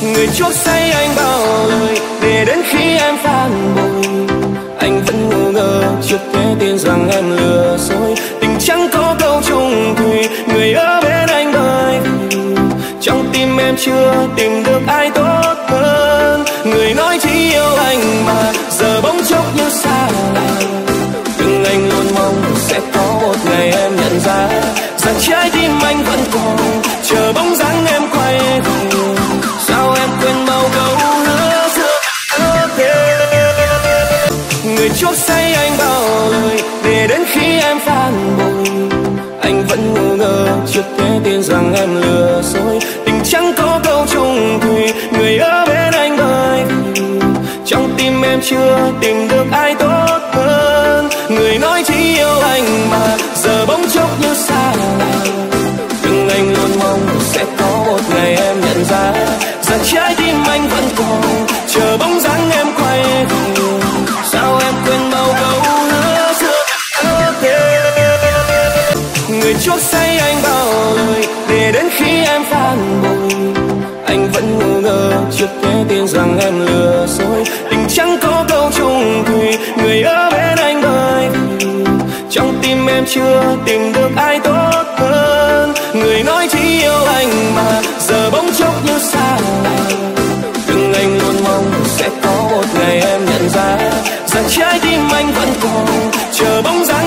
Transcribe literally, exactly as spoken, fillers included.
Người chuốc say anh bao lời để đến khi em phản bội, anh vẫn ngu ngơ trước thế tin rằng em lừa dối. Tình chẳng có câu chung thủy, người ở bên anh bởi vì trong tim em chưa tìm được ai tốt hơn. Người nói chỉ yêu anh mà giờ bỗng chốc như xa lạ, nhưng anh luôn mong sẽ có một ngày em nhận ra rằng trái tim anh vẫn còn chờ bóng dáng em quay về. Sao em quên bao câu hứa giữa cơ thể. Người chuốc say anh bao lời để đến khi em phản bội, anh vẫn ngu ngơ trước thế tin rằng em lừa dối. Tình chẳng có câu chung thủy, người ở bên anh bởi vì trong tim em chưa tìm được ai tốt hơn. Người nói chỉ yêu anh mà giờ bỗng chốc như xa lạ, nhưng anh luôn mong sẽ có một ngày em nhận ra rằng trái tim anh vẫn còn chờ bóng dáng em quay về. Sao em quên bao câu hứa giữa cơ thể. Người chuốc say anh bao lời để đến khi em phản bội, anh vẫn ngu ngơ trước thế tin rằng em lừa dối. Tình chẳng có câu chung thủy, người ở bên anh bởi vì trong tim em chưa tìm được ai tốt hơn. Người nói chỉ yêu anh mà giờ bỗng chốc như xa lạ, nhưng anh luôn mong sẽ có một ngày em nhận ra rằng trái tim anh vẫn còn chờ bóng dáng